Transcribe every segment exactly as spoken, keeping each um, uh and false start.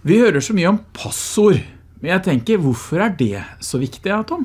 Vi hører så mye om passord, men jeg tenker, hvorfor er det så viktig, ja, Tom?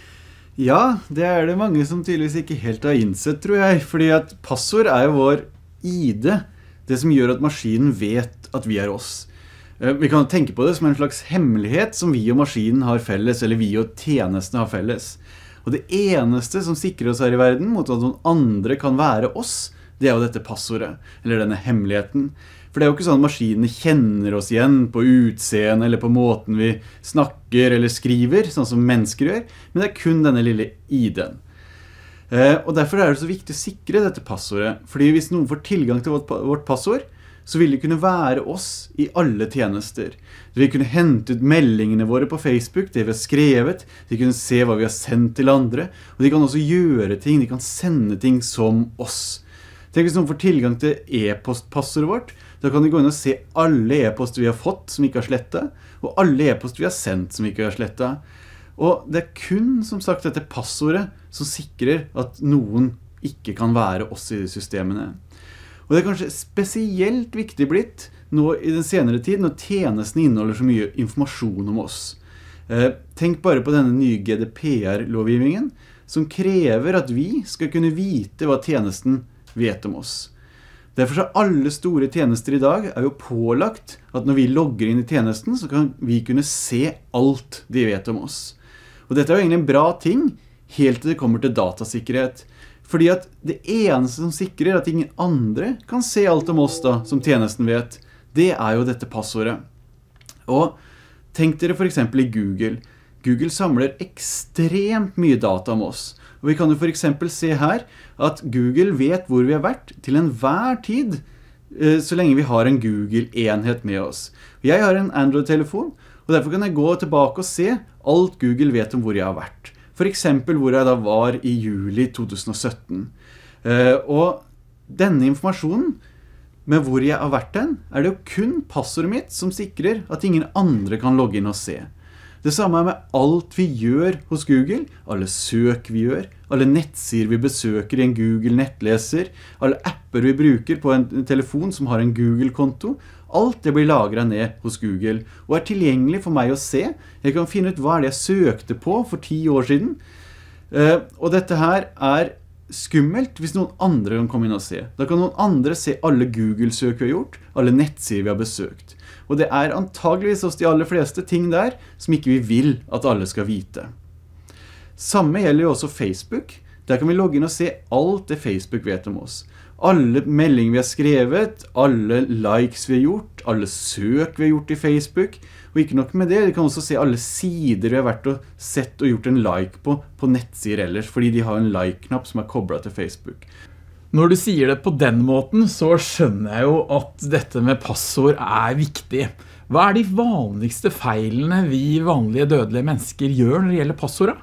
Ja, det er det mange som tydeligvis ikke helt har innsett, tror jeg, fordi at passord er jo vår I D, det som gjør at maskinen vet at vi er oss. Vi kan tenke på det som en slags hemmelighet som vi og maskinen har felles, eller vi og tjenestene har felles. Og det eneste som sikrer oss her i verden mot at noen andre kan være oss, det er jo dette passordet, eller denne hemmeligheten. For det er jo ikke sånn at maskinene kjenner oss igjen på utseende eller på måten vi snakker eller skriver, sånn som mennesker gjør, men det er kun denne lille I D-en. Eh, og derfor er det så viktig å sikre dette passordet, fordi hvis noen får tilgang til vårt, vårt passord, så vil det kunne være oss I alle tjenester. De vil kunne hente ut meldingene våre på Facebook, det vi har skrevet, de kunne se hva vi har sendt til andre, og de kan også gjøre ting, de kan sende ting som oss. Tenk hvis noen får tilgang til e-postpassordet vårt, da kan de gå inn og se alle e-poster vi har fått som vi ikke har slettet, og alle e-poster vi har sendt som vi ikke har slettet. Og det er kun, som sagt, dette passordet som sikrer at noen ikke kan være oss I de systemene. Og det er kanskje spesielt viktig blitt nå I den senere tid, når tjenesten inneholder så mye informasjon om oss. Eh, tenk bare på denne nye G D P R-lovgivningen, som krever at vi skal kunne vite hva tjenesten vet om oss. Derfor er alle store tjenester I dag er jo pålagt at når vi logger inn I tjenesten, så kan vi kunne se alt de vet om oss. Og dette er jo egentlig en bra ting, helt til det kommer til datasikkerhet. Fordi at det eneste som sikrer at ingen andre kan se alt om oss da, som tjenesten vet, det er jo dette passordet. Og tenk dere for eksempel I Google. Google samler ekstremt mye data om oss. Og vi kan jo for eksempel se her at Google vet hvor vi har vært til enhver tid, så lenge vi har en Google-enhet med oss. Jeg har en Android-telefon, og derfor kan jeg gå tilbake og se alt Google vet om hvor jeg har vært. For eksempel hvor jeg da var I juli to tusen og sytten. Og denne informasjonen med hvor jeg har vært den, er det jo kun passordet mitt som sikrer at ingen andre kan logge inn og se. Det samme er med alt vi gjør hos Google, alle søk vi gjør, alle nettsider vi besøker I en Google nettleser, alle apper vi bruker på en telefon som har en Google-konto, alt det blir lagret ned hos Google, og er tilgjengelig for meg å se. Jeg kan finne ut hva er det jeg søkte på for ti år siden, og dette her er skummelt hvis noen andre kan komme inn og se. Da kan noen andre se alle Google-søk vi har gjort, alle nettsider vi har besøkt. Og det er antageligvis hos de aller fleste ting der som ikke vi vil at alle skal vite. Samme gjelder jo også Facebook. Der kan vi logge inn og se alt det Facebook vet om oss. Alle meldinger vi har skrevet, alle likes vi har gjort, alle søk vi har gjort I Facebook. Og ikke nok med det, vi kan også se alle sider vi har vært og sett og gjort en like på på nettsider ellers, fordi de har en like-knapp som er koblet til Facebook. Når du sier det på den måten, så skjønner jeg jo at dette med passord er viktig. Hva er de vanligste feilene vi vanlige dødelige mennesker gjør når det gjelder passordet?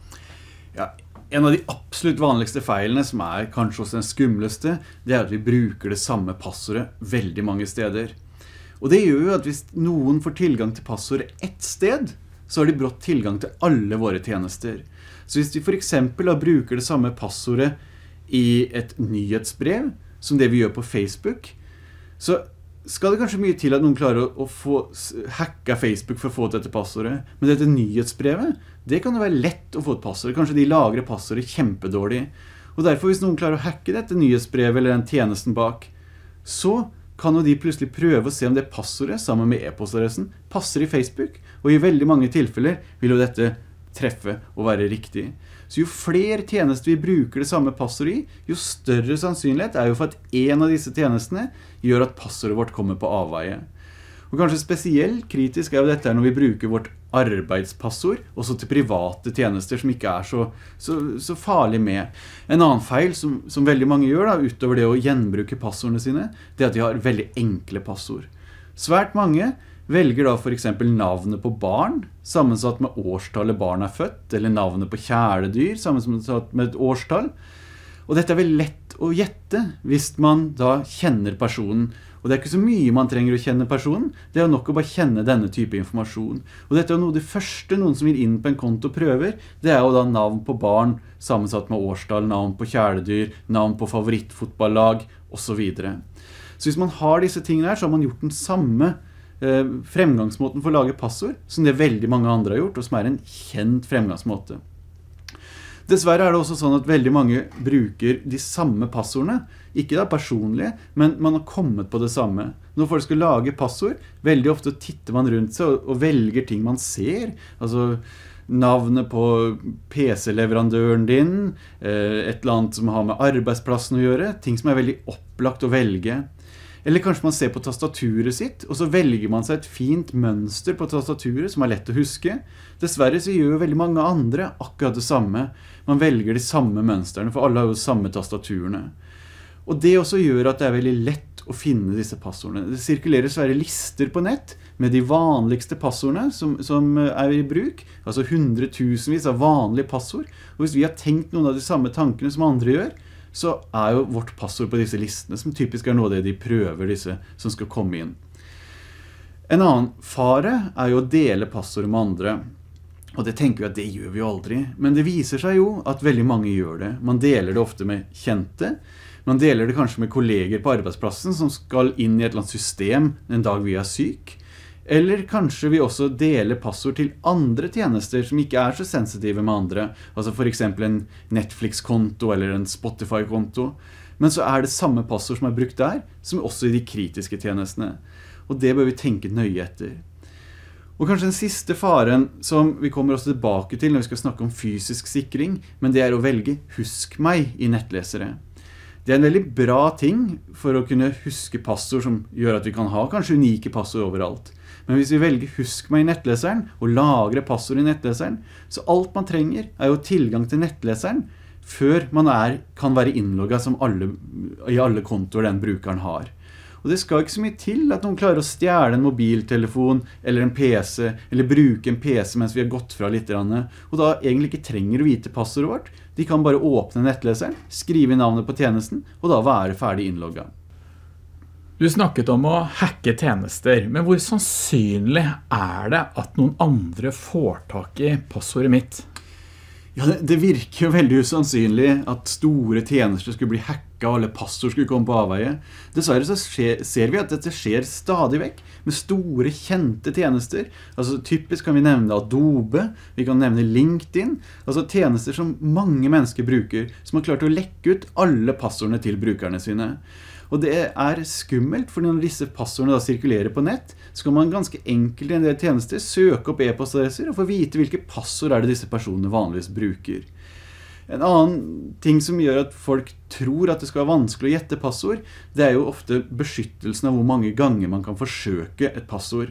Ja, en av de absolutt vanligste feilene, som er kanskje også den skumleste, det er at vi bruker det samme passordet veldig mange steder. Og det gjør jo at hvis noen får tilgang til passordet ett sted, så har de brått tilgang til alle våre tjenester. Så hvis vi for eksempel da bruker det samme passordet I et nyhetsbrev, som det vi gjør på Facebook, så skal det kanskje mye til at noen klarer å, å få hacka Facebook for å få dette passordet. Men dette nyhetsbrevet, det kan jo være lett å få et passord. Kanskje de lagrer passordet kjempedårlig. Og derfor hvis noen klarer å hacke dette nyhetsbrevet eller den tjenesten bak, så kan jo de plutselig prøve å se om det passordet sammen med e-postadressen passer I Facebook. Og I veldig mange tilfeller vil jo dette treffe og være riktig. Så jo flere tjenester vi bruker det samme passordet I, jo større sannsynlighet er jo for at en av disse tjenestene gjør at passordet vårt kommer på avveie. Og kanskje spesielt kritisk er jo dette når vi bruker vårt arbeidspassord, også til private tjenester som ikke er så, så, så farlig med. En annen feil som, som veldig mange gjør da, utover det å gjenbruke passordene sine, det er at de har veldig enkle passord. Svært mange velger da for eksempel navnet på barn, sammensatt med årstallet barn er født, eller navnet på kjæledyr, sammensatt med et årstall. Og dette er veldig lett å gjette hvis man da kjenner personen. Og det er ikke så mye man trenger å kjenne personen, det er jo nok å bare kjenne denne type informasjon. Og dette er jo noe det første noen som vil inn på en konto prøver, det er jo da navn på barn, sammensatt med årstall, navn på kjæledyr, navn på favorittfotballag, og så videre. Så hvis man har disse tingene her, så har man gjort den samme eh, fremgangsmåten for å lage passord, som det veldig mange andre har gjort, og som er en kjent fremgangsmåte. Dessverre er det også sånn at veldig mange bruker de samme passordene, ikke da personlige, men man har kommet på det samme. Når folk skal lage passord, veldig ofte titter man rundt seg og, og velger ting man ser, altså navnet på P C-leverandøren din, et eller annet som har med arbeidsplassen å gjøre, ting som er veldig opplagt å velge. Eller kanskje man ser på tastaturet sitt, og så velger man seg et fint mønster på tastaturet som er lett å huske. Dessverre så gjør veldig mange andre akkurat det samme. Man velger de samme mønsterne, for alle har jo samme tastaturene. Og det også gjør at det er veldig lett å finne disse passordene. Det sirkulerer svære lister på nett med de vanligste passordene som, som er i bruk, altså hundretusenvis av vanlige passord. Og hvis vi har tenkt noen av de samme tankene som andre gjør, så er jo vårt passord på disse listene, som typisk er noe av det de prøver, disse som skal komme inn. En annen fare er jo å dele passord med andre. Og det tenker vi at det gjør vi jo aldri. Men det viser seg jo at veldig mange gjør det. Man deler det ofte med kjente. Man deler det kanskje med kolleger på arbeidsplassen som skal inn i et eller annet system en dag vi er syk. Eller kanskje vi også deler passord til andre tjenester som ikke er så sensitive med andre. Altså for eksempel en Netflix-konto eller en Spotify-konto. Men så er det samme passord som er brukt der, som også i de kritiske tjenestene. Og det bør vi tenke nøye etter. Og kanskje den siste faren som vi kommer også tilbake til når vi skal snakke om fysisk sikring, men det er å velge «Husk meg» i nettlesere. Det er en veldig bra ting for å kunne huske passord som gjør at vi kan ha kanskje unike passord overalt. Men hvis vi velger «Husk meg» i nettleseren og lagrer passord i nettleseren, så alt man trenger er jo tilgang til nettleseren før man er, kan være innlogget som alle, i alle kontoer den brukeren har. Og det skal ikke så mye til at noen klarer å stjele en mobiltelefon eller en P C, eller bruke en P C mens vi har gått fra litt, og da egentlig ikke trenger å vite passordet vårt. De kan bare åpne nettleseren, skrive navnet på tjenesten, og da være ferdig innlogget. Du snakket om å hacke tjenester, men hvor sannsynlig er det at noen andre får tak i passordet mitt? Ja, det, det virker jo veldig usannsynlig at store tjenester skulle bli hacket, og alle passord skulle komme på avveie. Dessverre så skjer, ser vi at dette skjer stadig vekk med store, kjente tjenester. Altså typisk kan vi nevne Adobe, vi kan nevne LinkedIn, altså tjenester som mange mennesker bruker, som har klart å lekke ut alle passordene til brukerne sine. Og det er skummelt, for når disse passordene da sirkulerer på nett, så kan man ganske enkelt i en del tjenester søke opp e-postadresser og få vite hvilke passord er det disse personene vanligvis bruker. En annen ting som gjør at folk tror at det skal være vanskelig å gjette passord, det er jo ofte beskyttelsen av hvor mange ganger man kan forsøke et passord.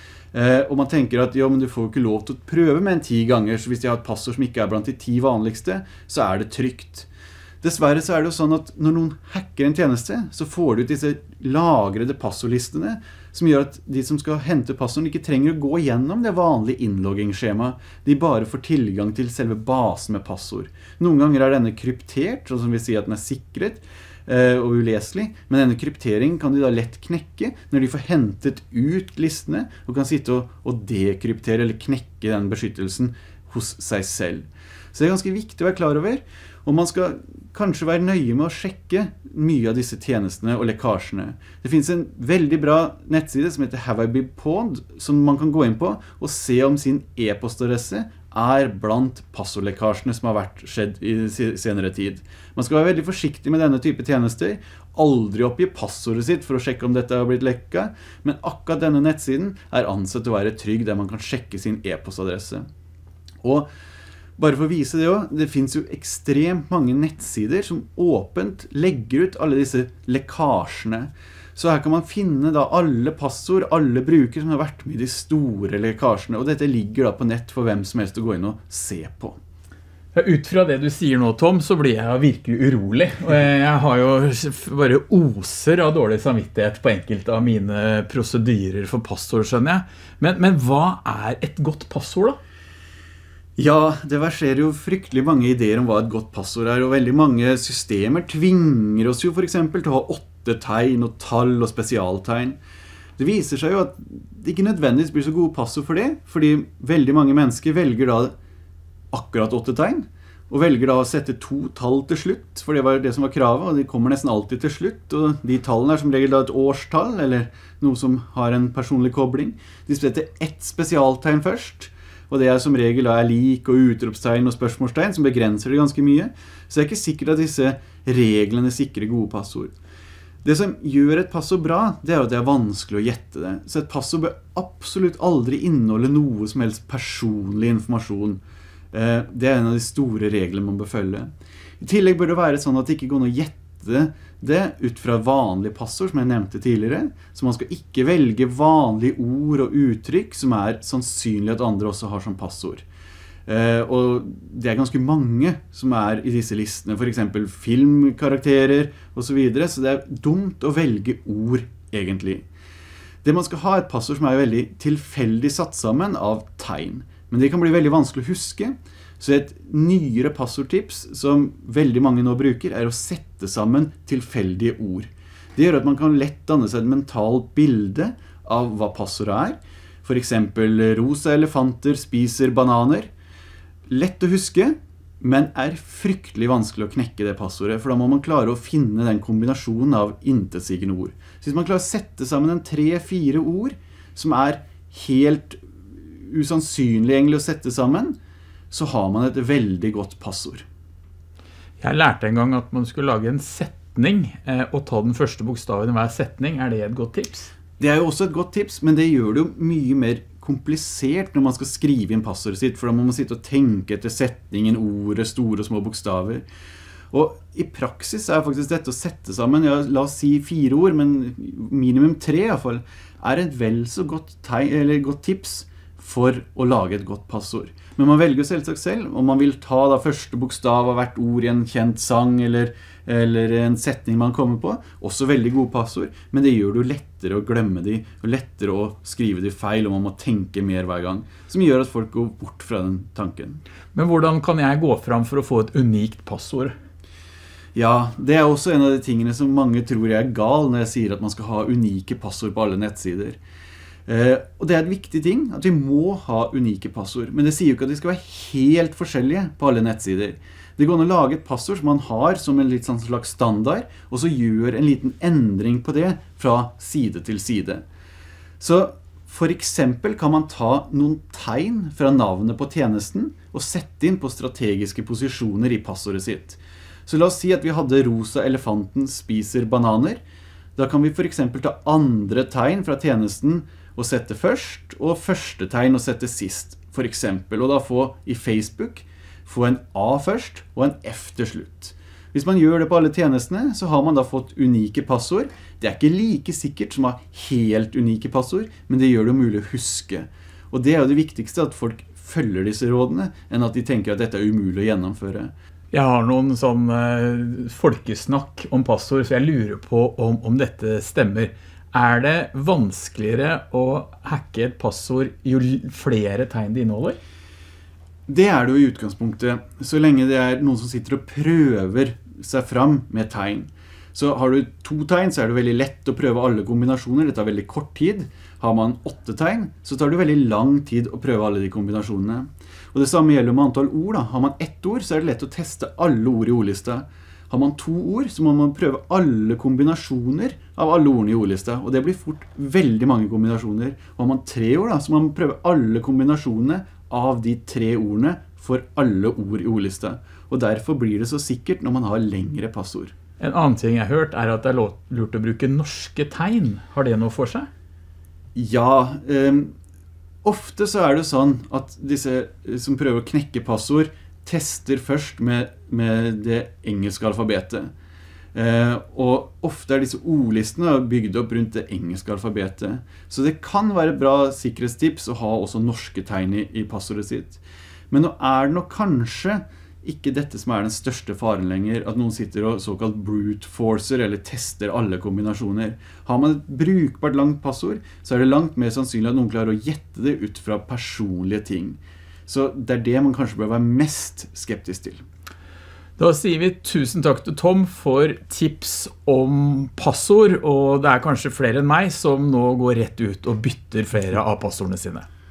Eh, og man tenker at ja, men du får ikke lov til å prøve med en ti ganger, så hvis jeg har et passord som ikke er blant de ti vanligste, så er det trygt. Dessverre så er det jo sånn at når noen hacker en tjeneste, så får du ut disse lagrede passordlistene, som gjør at de som skal hente passorden ikke trenger å gå gjennom det vanlige innloggingsskjemaet. De bare får tilgang til selve basen med passord. Noen ganger er denne kryptert, sånn som vi sier at den er sikret eh, og uleselig, men denne krypteringen kan de da lett knekke når de får hentet ut listene, og kan sitte og, og dekryptere eller knekke den beskyttelsen hos seg selv. Så det er ganske viktig å være klar over, og man skal kanskje være nøye med å sjekke mye av disse tjenestene og lekkasjene. Det finnes en veldig bra nettside som heter Have I Been Pwned, som man kan gå inn på og se om sin e-postadresse er blant passordlekkasjene som har vært skjedd i senere tid. Man skal være veldig forsiktig med denne type tjenester, aldri oppgi passordet sitt for å sjekke om dette har blitt lekket, men akkurat denne nettsiden er ansett å være trygg der man kan sjekke sin e-postadresse. Og bare for å vise det også, det finnes jo ekstremt mange nettsider som åpent legger ut alle disse lekkasjene. Så her kan man finne da alle passord, alle brukere som har vært med i de store lekkasjene, og dette ligger da på nett for hvem som helst å gå inn og se på. Ja, ut fra det du sier nå, Tom, så blir jeg virkelig urolig. Og jeg har jo bare oser av dårlig samvittighet på enkelte av mine prosedyrer for passord, skjønner jeg. Men, men hva er et godt passord da? Ja, det verserer jo fryktelig mange ideer om hva et godt passord er, og veldig mange systemer tvinger oss jo for eksempel til å ha åtte tegn og tall og spesialtegn. Det viser seg jo at det ikke nødvendigvis blir så gode passord for det, fordi veldig mange mennesker velger da akkurat åtte tegn, og velger da å sette to tall til slutt, for det var det som var kravet, og de kommer nesten alltid til slutt, og de tallene er som regel da et årstall, eller noe som har en personlig kobling. De setter ett spesialtegn først, og det er som regel da er lik og utropstegn og spørsmålstegn, som begrenser det ganske mye, så det er ikke sikkert at disse reglene sikrer gode passord. Det som gjør et passord bra, det er at det er vanskelig å gjette det. Så et passord bør absolutt aldri inneholde noe som helst personlig informasjon. Det er en av de store reglene man bør følge. I tillegg bør det være sånn at det ikke går an å gjette det ut fra vanlige passord, som jeg nevnte tidligere. Så man skal ikke velge vanlige ord og uttrykk som er sannsynlig at andre også har som passord. Uh, og det er ganske mange som er i disse listene, for eksempel filmkarakterer og så videre, så det er dumt å velge ord egentlig. Det man skal ha er et passord som er veldig tilfeldig satt sammen av tegn, men det kan bli veldig vanskelig å huske, så et nyere passordtips som veldig mange nå bruker er å sette sammen tilfeldige ord. Det gjør at man kan lett danne seg et mentalt bilde av hva passordet er, for eksempel rosa elefanter spiser bananer. Lett å huske, men er fryktelig vanskelig å knekke det passordet, for da må man klare å finne den kombinasjonen av intetsigende ord. Så hvis man klarer å sette sammen en tre-fire ord som er helt usannsynlig egentlig å sette sammen, så har man et veldig godt passord. Jeg lærte en gang at man skulle lage en setning og ta den første bokstaven i hver setning. Er det et godt tips? Det er jo også et godt tips, men det gjør det jo mye mer komplisert når man skal skrive inn passordet sitt, for da må man sitte og tenke etter setningen, ordet, store og små bokstaver. Og i praksis er faktisk dette å sette sammen, ja, la oss si fire ord, men minimum tre i hvert fall, er et vel så godt, tegn, eller godt tips for å lage et godt passord. Men man velger jo selvsagt selv, om man vil ta da første bokstav av hvert ord i en kjent sang, eller, eller en setning man kommer på, også veldig gode passord, men det gjør det jo lettere å glemme de, og lettere å skrive de feil, og man må tenke mer hver gang, som gjør at folk går bort fra den tanken. Men hvordan kan jeg gå fram for å få et unikt passord? Ja, det er også en av de tingene som mange tror jeg er gal når jeg sier at man skal ha unike passord på alle nettsider. Uh, og det er et viktig ting, at vi må ha unike passord, men det sier jo ikke at de skal være helt forskjellige på alle nettsider. Det går an å lage et passord som man har som en litt sånn slags standard, og så gjør en liten endring på det fra side til side. Så for eksempel kan man ta noen tegn fra navnet på tjenesten og sette inn på strategiske posisjoner i passordet sitt. Så la oss si at vi hadde rosa elefanten spiser bananer. Da kan vi for eksempel ta andre tegn fra tjenesten og sette først, og første tegn og sette sist, for eksempel. Og da få i Facebook, få en A først og en F til slutt. Hvis man gjør det på alle tjenestene, så har man da fått unike passord. Det er ikke like sikkert som å ha helt unike passord, men det gjør det mulig å huske. Og det er jo det viktigste, at folk følger disse rådene, enn at de tenker at dette er umulig å gjennomføre. Jeg har noen sånn uh, folkesnakk om passord, så jeg lurer på om, om dette stemmer. Er det vanskeligere å hacke et passord jo flere tegn det inneholder? Det er det jo i utgangspunktet, så lenge det er noen som sitter og prøver seg fram med tegn. Så har du to tegn, så er det veldig lett å prøve alle kombinasjoner. Det tar veldig kort tid. Har man åtte tegn, så tar det veldig lang tid å prøve alle de kombinasjonene. Og det samme gjelder med antall ord. Da. Har man ett ord, så er det lett å teste alle ord i ordlista. Har man to ord, så må man prøve alle kombinasjoner av alle ordene i ordlista. Og det blir fort veldig mange kombinasjoner. Og har man tre ord, da, så må man prøve alle kombinasjonene av de tre ordene for alle ord i ordlista. Og derfor blir det så sikkert når man har lengre passord. En annen ting jeg har hørt er at det er lurt å bruke norske tegn. Har det noe for seg? Ja, um, ofte så er det sånn at disse som prøver å knekke passord tester først med, med det engelske alfabetet. Uh, og ofte er disse ordlistene bygd opp rundt det engelske alfabetet. Så det kan være bra sikkerhetstips å ha også norske tegn i, i passordet sitt. Men nå er det nok kanskje ikke dette som er den største faren lenger, at noen sitter og såkalt brute forcer eller tester alle kombinasjoner. Har man et brukbart langt passord, så er det langt mer sannsynlig at noen klarer å gjette det ut fra personlige ting. Så det er det man kanskje bør være mest skeptisk til. Da sier vi tusen takk til Tom for tips om passord, og det er kanskje flere enn meg som nå går rett ut og bytter flere av passordene sine.